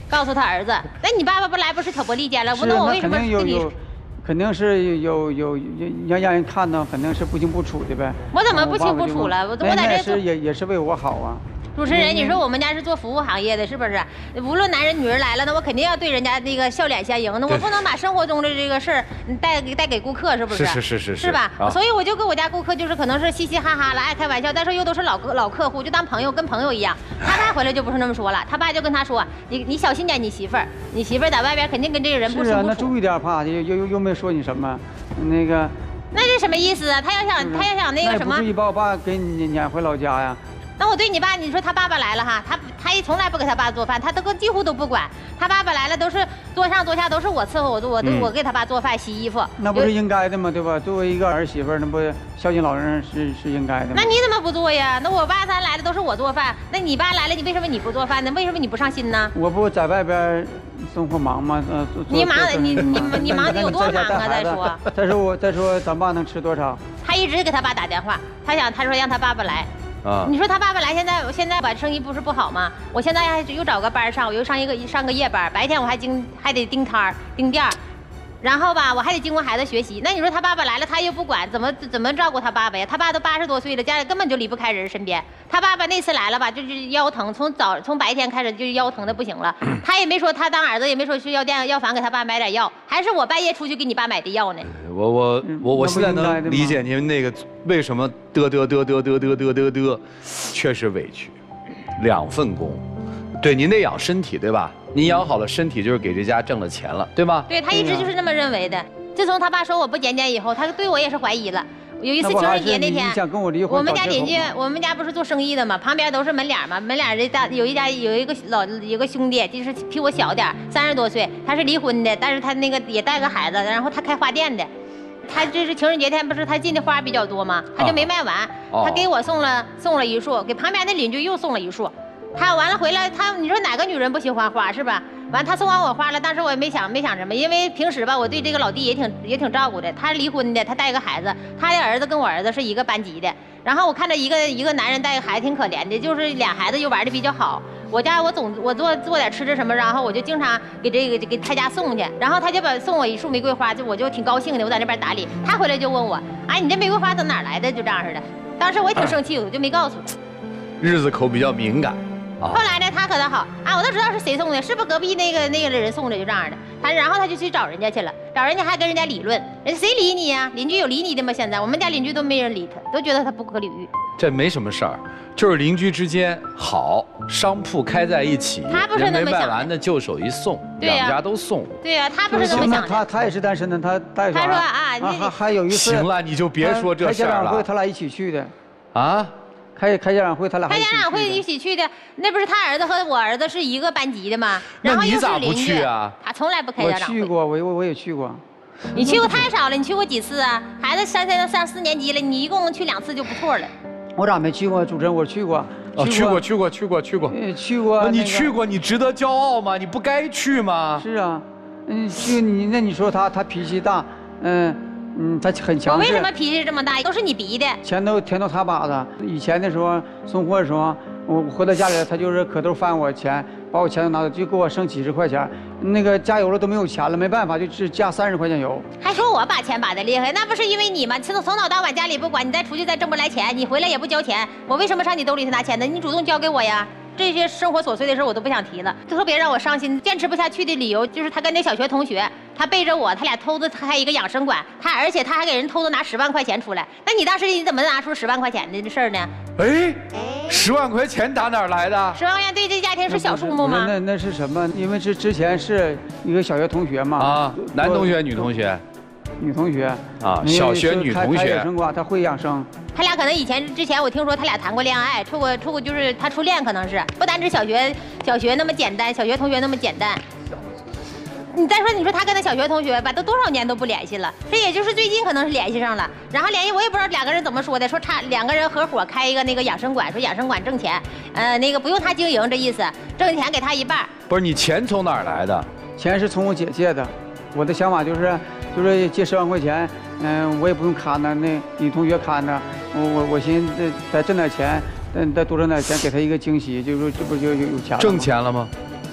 告诉他儿子，那你爸爸不来不是挑拨离间了？ 是那我为什么肯定有跟你有，肯定是有有有让让人看到，肯定是不清不楚的呗。 我怎么不清不楚了？我我在这是也也是为我好啊。 主持人，你说我们家是做服务行业的，是不是？无论男人女人来了，那我肯定要对人家那个笑脸相迎，那我不能把生活中的这个事儿带给带给顾客，是不是？ 是是是是是吧？所以我就跟我家顾客就是可能是嘻嘻哈哈了，爱开玩笑，但是又都是老老客户，就当朋友，跟朋友一样。他爸回来就不是那么说了，他爸就跟他说：“你你小心点，你媳妇儿，你媳妇儿在外边肯定跟这个人不是啊，那清不楚。” 注意点，怕又又又没说你什么，那个。 那是什么意思啊？他要想他要想那个什么？ 那不至于把我爸给你撵回老家呀？ 那我对你爸，你说他爸爸来了哈，他他也从来不给他爸做饭，他都几乎都不管。他爸爸来了都是多上多下都是我伺候，我我都、嗯、我给他爸做饭洗衣服。 那不是应该的吗？对吧？作为一个儿媳妇，那不孝敬老人是是应该的吗？ 那你怎么不做呀？那我爸他来了都是我做饭，那你爸来了，你为什么你不做饭呢？为什么你不上心呢？ 我不在外边生活忙吗？呃， 你忙你你你忙的有多忙啊？再说， 再说我再说咱爸能吃多少？ 他一直给他爸打电话，他想他说让他爸爸来。 啊！ 你说他爸爸来，现在现在吧生意不是不好吗？我现在还又找个班上，我又上一个上个夜班，白天我还经还得盯摊儿盯店儿，然后吧我还得经过孩子学习。那你说他爸爸来了，他又不管，怎么怎么照顾他爸爸呀？他爸都八十多岁了，家里根本就离不开人身边。他爸爸那次来了吧，就是腰疼，从早从白天开始就腰疼的不行了。他也没说他当儿子也没说去药店药房给他爸买点药，还是我半夜出去给你爸买的药呢。 我我我我现在能理解您那个为什么嘚嘚嘚嘚嘚嘚嘚嘚嘚，确实委屈，两份工，对您得养身体对吧？您养好了身体就是给这家挣了钱了，对吗？ 对他一直就是这么认为的。自从他爸说我不检检以后，他对我也是怀疑了。有一次情人节那天，我们家邻居，我们家不是做生意的嘛，旁边都是门脸嘛，门脸的大有一家有一个老有个兄弟，就是比我小点，三十多岁，他是离婚的，但是他那个也带个孩子，然后他开花店的。他这是情人节天，不是他进的花比较多吗？他就没卖完，啊哦、他给我送了送了一束，给旁边的邻居又送了一束。他完了回来，他你说哪个女人不喜欢花是吧？完他送完我花了，当时我也没想没想什么，因为平时吧，我对这个老弟也挺也挺照顾的。他是离婚的，他带个孩子，他的儿子跟我儿子是一个班级的。然后我看着一个一个男人带个孩子挺可怜的，就是俩孩子又玩的比较好。我家我总我做做点吃的什么，然后我就经常给这个给他家送去，然后他就把送我一束玫瑰花，就我就挺高兴的，我在那边打理。他回来就问我，哎，你这玫瑰花从哪来的？就这样似的。当时我也挺生气，我就没告诉他。 日子口比较敏感。 后来呢，他可倒好啊，我都知道是谁送的，是不是隔壁那个那个人送的，就这样的。他然后他就去找人家去了，找人家还跟人家理论，人家谁理你呀？邻居有理你的吗？现在我们家邻居都没人理他，都觉得他不可理喻。 这没什么事儿，就是邻居之间好，商铺开在一起， 他不是那么想的， 没卖完的就手一送， 对呀、 两家都送。 对呀、啊，他不是那么想的。 他他也是单身的，他带他说啊， 还还有一次， 行了，你就别说这事儿了。 开家长会，他俩一起去的。 啊？ 开开家长会，他俩开家长会一起去的，那不是他儿子和我儿子是一个班级的吗？然后又是邻居啊。他从来不开家长会。 我去过，我我我也去过。 你去过太少了，你去过几次啊？孩子上上上四年级了，你一共能去两次就不错了。 我咋没去过？主持人，我去过。 哦，去过，去过，去过，去过。 去过。 你去过，你值得骄傲吗？你不该去吗？ 是啊，嗯，去你那你说他他脾气大，嗯。嗯，他很强势。 我为什么脾气这么大？都是你逼的。 钱都钱都他把的。以前的时候送货的时候，我回到家里，他就是可都翻我钱，把我钱都拿走，就给我剩几十块钱。那个加油了都没有钱了，没办法，就只加三十块钱油。 还说我把钱把的厉害，那不是因为你吗？从从早到晚家里不管，你再出去再挣不来钱，你回来也不交钱，我为什么上你兜里去拿钱呢？你主动交给我呀。这些生活琐碎的事我都不想提了，特别让我伤心、坚持不下去的理由就是他跟那小学同学，他背着我，他俩偷着开一个养生馆，他而且他还给人偷着拿十万块钱出来。那你当时你怎么拿出十万块钱的事儿呢？ 哎，十万块钱打哪儿来的？ 十万块钱对这家庭是小数目吗？ 那那是什么？因为是之前是一个小学同学嘛。 啊，男同学、女同学？ 女同学啊，小学女同学。 开养生馆，他会养生。 他俩可能以前之前我听说他俩谈过恋爱，处过处过就是他初恋，可能是不单指小学小学那么简单，小学同学那么简单。你再说你说他跟他小学同学吧，都多少年都不联系了，这也就是最近可能是联系上了，然后联系我也不知道两个人怎么说的，说差两个人合伙开一个那个养生馆，说养生馆挣钱，呃那个不用他经营这意思，挣钱给他一半。 不是你钱从哪儿来的？ 钱是从我姐借的，我的想法就是就是借十万块钱。嗯，我也不用看呢，那女同学看呢，我我我寻思再挣点钱，嗯，再多挣点钱，给她一个惊喜，就是这不就有有钱了？ 挣钱了吗？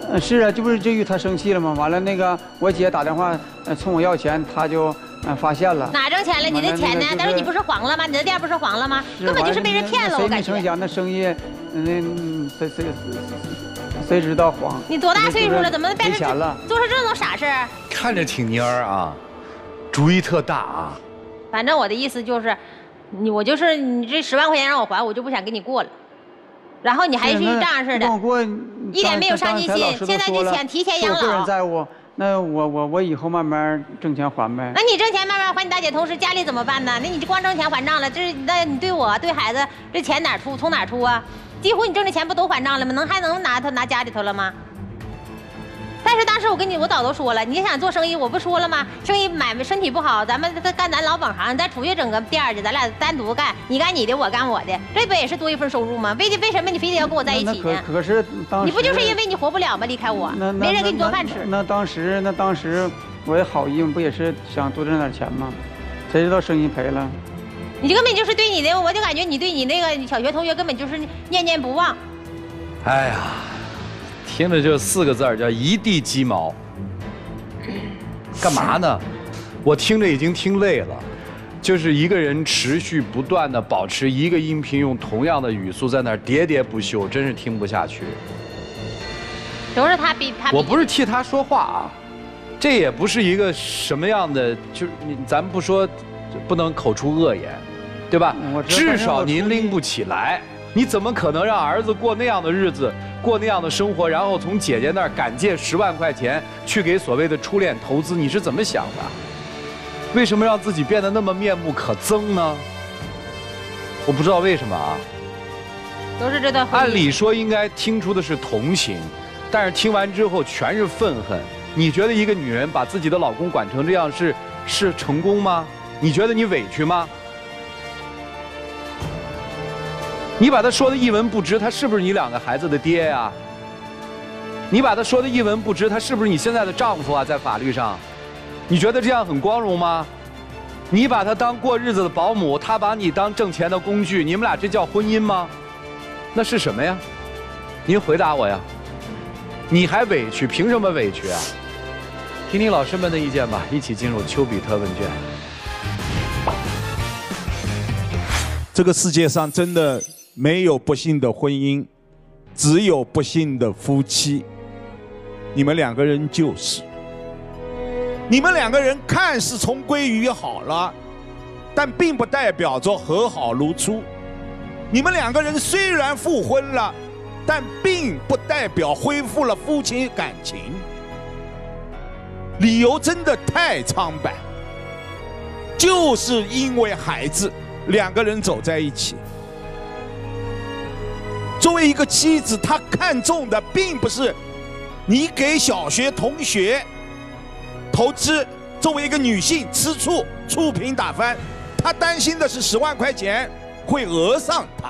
呃，是啊，这不是至于他生气了吗？完了，那个我姐打电话呃冲我要钱，他就呃发现了。 哪挣钱了？你的钱呢？但是你不是黄了吗？你的店不是黄了吗？根本就是被人骗了，我感觉。 谁没成想那生意，嗯，谁谁谁知道黄？ 你多大岁数了？怎么变成钱了？ 做出这种傻事儿？ 看着挺蔫儿啊，主意特大啊。 反正我的意思就是，你我就是你这十万块钱让我还，我就不想跟你过了。然后你还是这样似的，一点没有上进心。现在这钱提前养老。 个人债务，那我我我以后慢慢挣钱还呗。 那你挣钱慢慢还，你大姐同时家里怎么办呢？那你光挣钱还账了，这那你对我对孩子这钱哪出？从哪出啊？几乎你挣的钱不都还账了吗？能还能拿他拿家里头了吗？但是当时我跟你，我早都说了，你想做生意，我不说了吗？生意买卖身体不好，咱们干咱老本行，咱出去整个店去，咱俩单独干，你干你的，我干我的，这不也是多一份收入吗？为为什么你非得要跟我在一起呢？ 可可是当时你不就是因为你活不了吗？离开我，没人给你做饭吃。 那当时那当时我也好意，不也是想多挣点钱吗？谁知道生意赔了？ 你根本就是对你的，我就感觉你对你那个小学同学根本就是念念不忘。 哎呀。听着就四个字儿，叫一地鸡毛。干嘛呢？我听着已经听累了。就是一个人持续不断的保持一个音频，用同样的语速在那儿喋喋不休，真是听不下去。 都是他逼他。 我不是替他说话啊，这也不是一个什么样的，就是你咱们不说，不能口出恶言，对吧？至少您拎不起来。你怎么可能让儿子过那样的日子，过那样的生活，然后从姐姐那儿敢借十万块钱去给所谓的初恋投资？你是怎么想的？为什么让自己变得那么面目可憎呢？我不知道为什么啊。 都是这段。 按理说应该听出的是同情，但是听完之后全是愤恨。你觉得一个女人把自己的老公管成这样是是成功吗？你觉得你委屈吗？你把他说的一文不值，他是不是你两个孩子的爹呀？你把他说的一文不值，他是不是你现在的丈夫啊？在法律上，你觉得这样很光荣吗？你把他当过日子的保姆，他把你当挣钱的工具，你们俩这叫婚姻吗？那是什么呀？您回答我呀！你还委屈，凭什么委屈啊？听听老师们的意见吧，一起进入丘比特问卷。 这个世界上真的没有不幸的婚姻，只有不幸的夫妻。你们两个人就是，你们两个人看似重归于好了，但并不代表着和好如初。你们两个人虽然复婚了，但并不代表恢复了夫妻感情。理由真的太苍白，就是因为孩子，两个人走在一起。作为一个妻子，她看重的并不是你给小学同学投资，作为一个女性吃醋触屏打翻，她担心的是十万块钱会讹上她。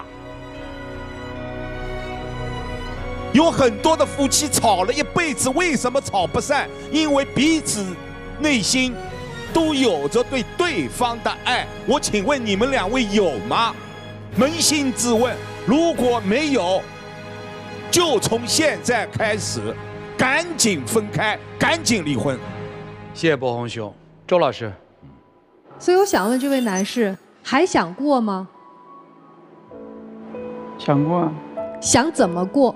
有很多的夫妻吵了一辈子，为什么吵不散？因为彼此内心都有着对对方的爱。我请问你们两位有吗？扪心自问，如果没有，就从现在开始赶紧分开，赶紧离婚。 谢谢波红兄。周老师， 所以我想问这位男士，还想过吗？ 想过。 想怎么过？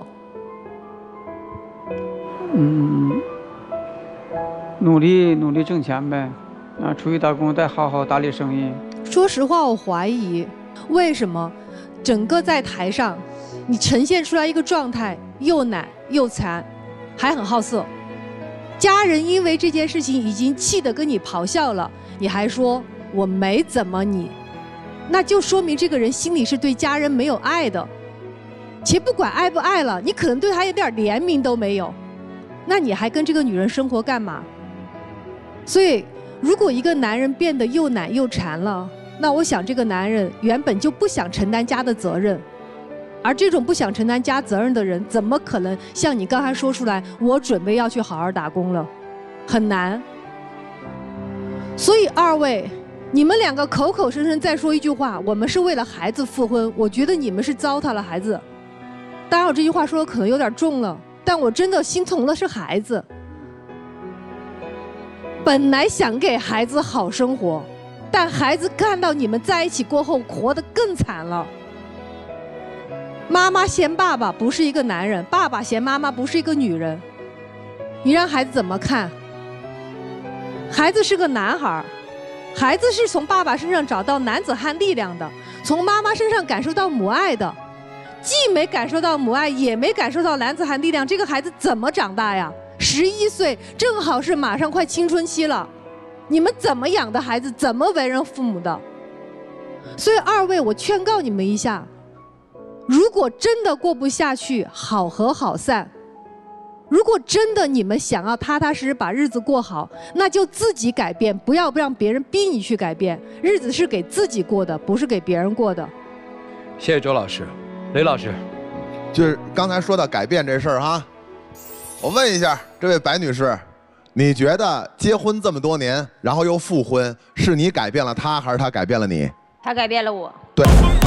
嗯，努力努力挣钱呗，啊，出去打工，再好好打理生意。 说实话，我怀疑，为什么整个在台上，你呈现出来一个状态，又奶又馋，还很好色。家人因为这件事情已经气得跟你咆哮了，你还说我没怎么你，那就说明这个人心里是对家人没有爱的。且不管爱不爱了，你可能对他一点怜悯都没有。那你还跟这个女人生活干嘛？所以，如果一个男人变得又奶又馋了，那我想这个男人原本就不想承担家的责任，而这种不想承担家责任的人，怎么可能像你刚才说出来，我准备要去好好打工了？很难。所以二位，你们两个口口声声再说一句话，我们是为了孩子复婚，我觉得你们是糟蹋了孩子。当然，我这句话说的可能有点重了。 但我真的心疼的是孩子。本来想给孩子好生活，但孩子看到你们在一起过后，活得更惨了。妈妈嫌爸爸不是一个男人，爸爸嫌妈妈不是一个女人，你让孩子怎么看？孩子是个男孩，孩子是从爸爸身上找到男子汉力量的，从妈妈身上感受到母爱的。既没感受到母爱，也没感受到男子汉力量，这个孩子怎么长大呀？十一岁，正好是马上快青春期了，你们怎么养的孩子，怎么为人父母的？所以二位，我劝告你们一下，如果真的过不下去，好合好散。如果真的你们想要踏踏实实把日子过好，那就自己改变，不要让别人逼你去改变。日子是给自己过的，不是给别人过的。 谢谢周老师。雷老师， 就是刚才说到改变这事儿哈，我问一下这位白女士，你觉得结婚这么多年，然后又复婚，是你改变了他，还是他改变了你？ 他改变了我。 对。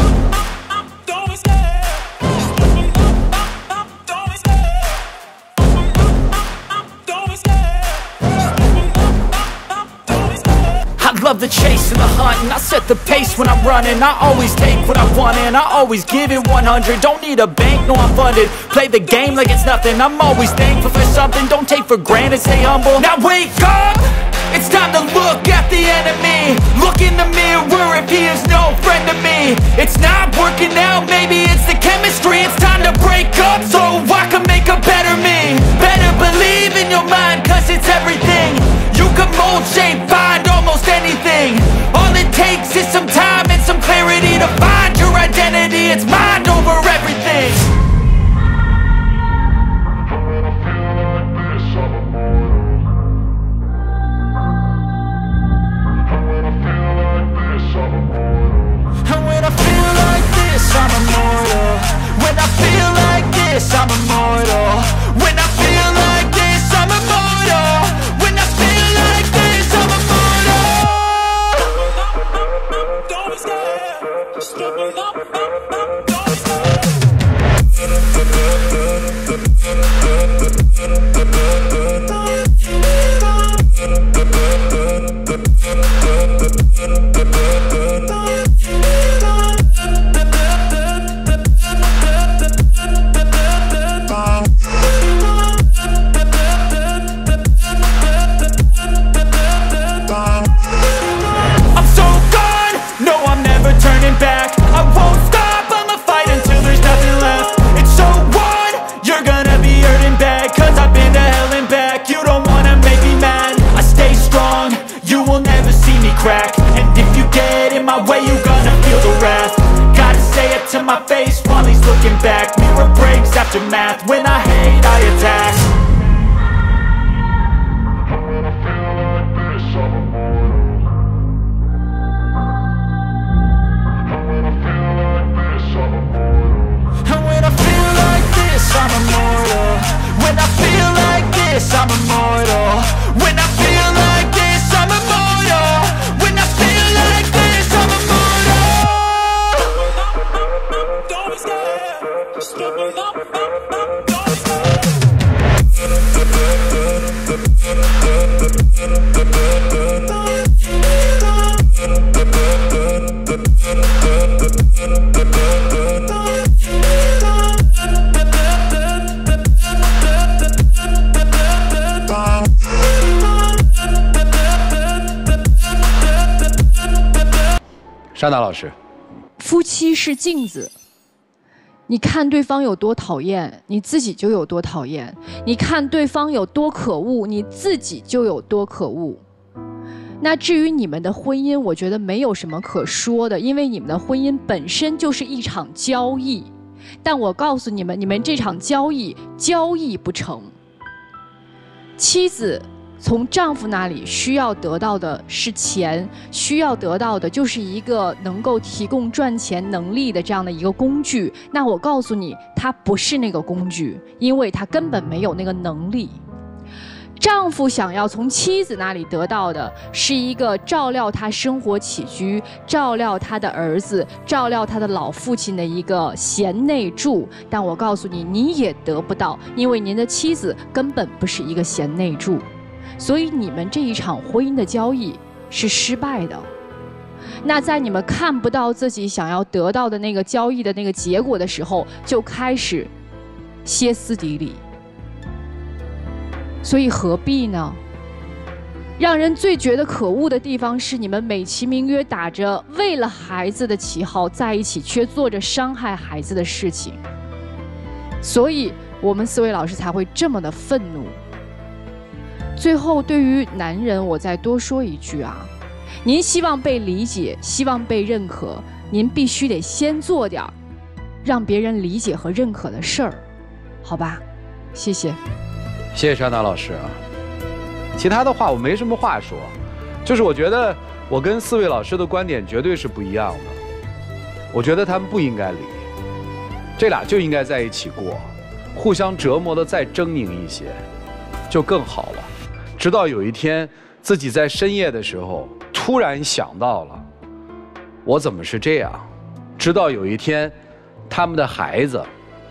I love the chase and the hunt, and I set the pace when I'm running. I always take what I want and I always give it one hundred. Don't need a bank, no I'm funded. Play the game like it's nothing. I'm always thankful for something. Don't take for granted, stay humble. Now wake up! It's time to look at the enemy. Look in the mirror if he is no friend to me. It's not working out, maybe it's the chemistry. It's time to break up so I can make a better me. Better believe in your mind, cause it's everything. You can mold, shape, find almost anything. All it takes is some time and some clarity to find your identity. It's mind over everything. And when I feel like this, I'm immortal. When I feel like this, I'm immortal. When I feel like this, I'm immortal. When I feel like this, I'm immortal. Don't be scared. Just step it up, up, up. Don't be scared. Turning back, I won't stop, I'ma fight until there's nothing left. It's so on, you're gonna be hurting bad, cause I've been to hell and back. You don't wanna make me mad, I stay strong, you will never see me crack. And if you get in my way, you're gonna feel the wrath. Gotta say it to my face while he's looking back. Mirror breaks after math, when I hate I attack. I'm immortal. When I feel like this, I'm immortal. When I feel like this, I'm immortal. When I feel like this, I'm immortal. Don't be scared. Just step it up, up, up. Don't be scared. 沙娜老师， 夫妻是镜子，你看对方有多讨厌，你自己就有多讨厌；你看对方有多可恶，你自己就有多可恶。那至于你们的婚姻，我觉得没有什么可说的，因为你们的婚姻本身就是一场交易。但我告诉你们，你们这场交易交易不成。妻子从丈夫那里需要得到的是钱，需要得到的就是一个能够提供赚钱能力的这样的一个工具。那我告诉你，他不是那个工具，因为他根本没有那个能力。 丈夫想要从妻子那里得到的是一个照料他生活起居、照料他的儿子、照料他的老父亲的一个贤内助。但我告诉你，你也得不到，因为您的妻子根本不是一个贤内助，所以你们这一场婚姻的交易是失败的。那在你们看不到自己想要得到的那个交易的那个结果的时候，就开始歇斯底里。所以何必呢？让人最觉得可恶的地方是，你们美其名曰打着为了孩子的旗号在一起，却做着伤害孩子的事情。所以我们四位老师才会这么的愤怒。最后，对于男人，我再多说一句啊，您希望被理解，希望被认可，您必须得先做点让别人理解和认可的事儿，好吧？谢谢。 谢谢山达老师啊，其他的话我没什么话说，就是我觉得我跟四位老师的观点绝对是不一样的。我觉得他们不应该离，这俩就应该在一起过，互相折磨的再狰狞一些，就更好了。直到有一天自己在深夜的时候突然想到了，我怎么是这样？直到有一天，他们的孩子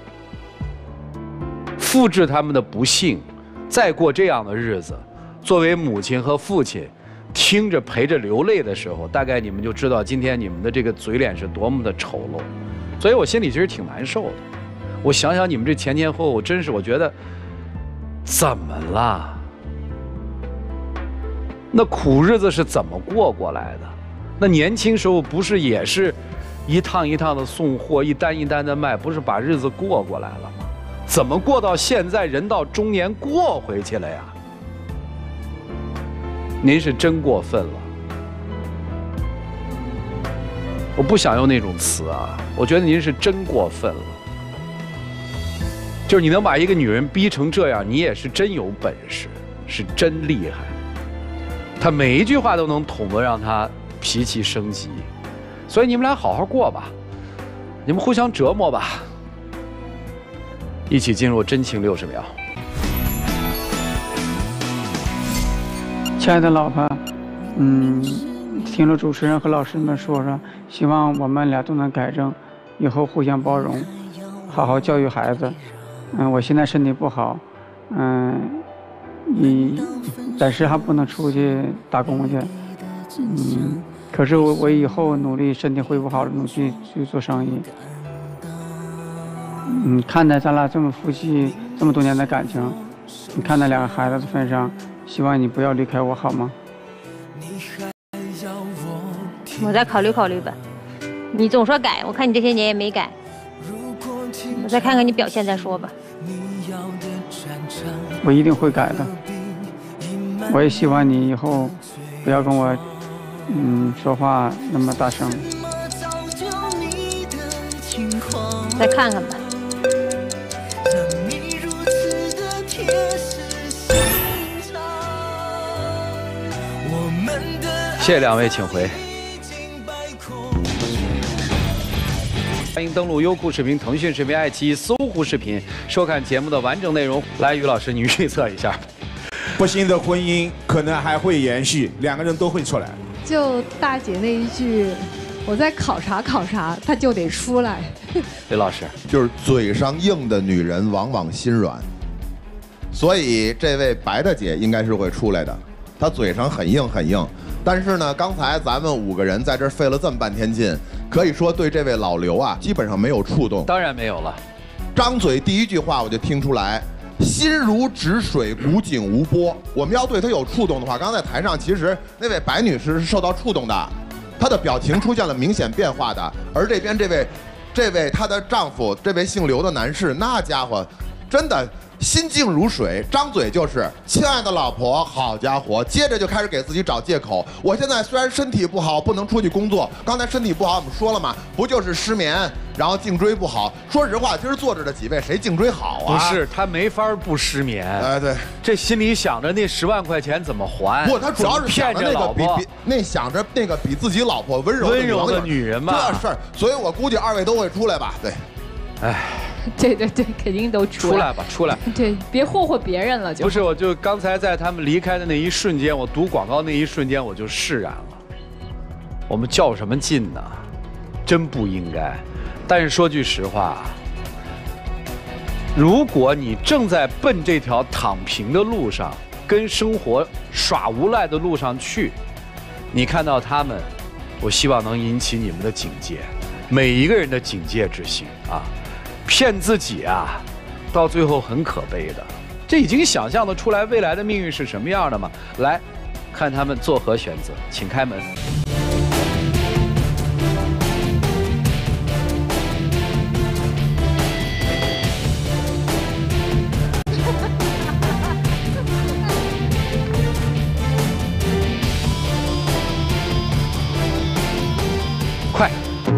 复制他们的不幸。再过这样的日子，作为母亲和父亲，听着陪着流泪的时候，大概你们就知道今天你们的这个嘴脸是多么的丑陋。所以我心里其实挺难受的。我想想你们这前前后后，真是我觉得，怎么了？那苦日子是怎么过过来的？那年轻时候不是也是一趟一趟的送货，一单一单的卖，不是把日子过过来了吗？怎么过到现在人到中年过回去了呀？您是真过分了。我不想用那种词啊，我觉得您是真过分了。就是你能把一个女人逼成这样，你也是真有本事，是真厉害。她每一句话都能捅得让她脾气升级，所以你们俩好好过吧，你们互相折磨吧。一起进入真情六十秒。 亲爱的老婆，嗯，听了主持人和老师们说说，希望我们俩都能改正，以后互相包容，好好教育孩子。嗯，我现在身体不好，嗯，你暂时还不能出去打工去，嗯，可是我我以后努力身体恢复好了，努力去做生意。嗯，看在咱俩这么夫妻这么多年的感情，你看在两个孩子的份上，希望你不要离开我，好吗？ 我再考虑考虑吧。你总说改，我看你这些年也没改。我再看看你表现再说吧。 我一定会改的。我也希望你以后不要跟我嗯说话那么大声。 再看看吧。 谢谢两位，请回。欢迎登录优酷视频、腾讯视频、爱奇艺、搜狐视频，收看节目的完整内容。来，于老师，你预测一下， 不幸的婚姻可能还会延续，两个人都会出来。 就大姐那一句，我再考察考察，他就得出来。 刘老师， 就是嘴上硬的女人往往心软，所以这位白大姐应该是会出来的。她嘴上很硬很硬，但是呢，刚才咱们五个人在这儿费了这么半天劲，可以说对这位老刘啊，基本上没有触动。 当然没有了。 张嘴第一句话我就听出来，心如止水，古井无波。我们要对她有触动的话，刚刚在台上其实那位白女士是受到触动的，她的表情出现了明显变化的。而这边这位，这位她的丈夫，这位姓刘的男士，那家伙真的心静如水，张嘴就是亲爱的老婆，好家伙，接着就开始给自己找借口。我现在虽然身体不好，不能出去工作，刚才身体不好我们说了嘛，不就是失眠，然后颈椎不好。说实话，今儿坐着的几位谁颈椎好啊？ 不是，他没法不失眠。 哎，对， 这心里想着那十万块钱怎么还？ 不，他主要是想着那个比比那想着那个比自己老婆温柔温柔的女人嘛， 这事儿，所以我估计二位都会出来吧。对， 哎。 对对对，肯定都出来。 出来吧，出来。 对，别霍霍别人了就。 不是，我就刚才在他们离开的那一瞬间，我读广告那一瞬间，我就释然了。我们较什么劲呢？真不应该。但是说句实话，如果你正在奔这条躺平的路上，跟生活耍无赖的路上去，你看到他们，我希望能引起你们的警戒，每一个人的警戒之心啊！骗自己啊，到最后很可悲的。这已经想象得出来未来的命运是什么样的吗？来看他们作何选择，请开门。快！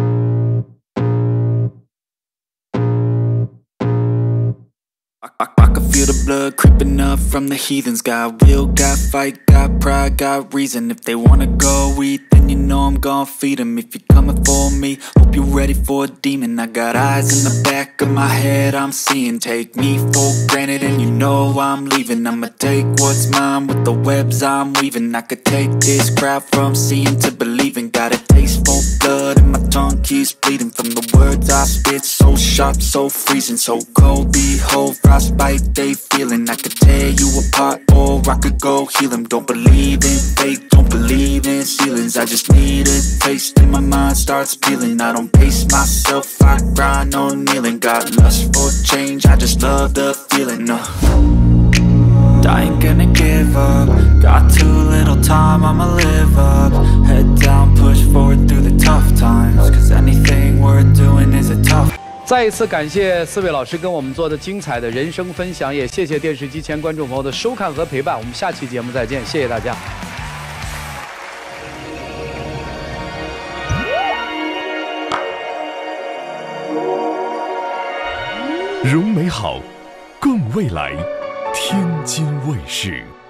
I can feel the blood creeping up from the heathens. Got will, got fight, got pride, got reason. If they wanna go eat, then you know I'm gon' feed them. If you're coming for me, hope you're ready for a demon. I got eyes in the back of my head, I'm seeing. Take me for granted and you know I'm leaving. I'ma take what's mine with the webs I'm weaving. I could take this crowd from seeing to believing. Got a taste for blood and my tongue keeps bleeding. From the words I spit, so sharp, so freezing. So cold, behold, frostbite they feeling. I could tear you apart or I could go heal them. Don't believe in fate, don't believe in ceilings. I just need a taste and my mind starts peeling. I don't pace myself, I grind on kneeling. Got lust for change, I just love the feeling. uh. I ain't gonna give up. Got too little time, I'ma live up. Head down, push forward through the tough times. Cause anything worth doing is a tough. 再一次感谢四位老师跟我们做的精彩的人生分享，也谢谢电视机前观众朋友的收看和陪伴。我们下期节目再见，谢谢大家。 容美好，共未来，天津卫视。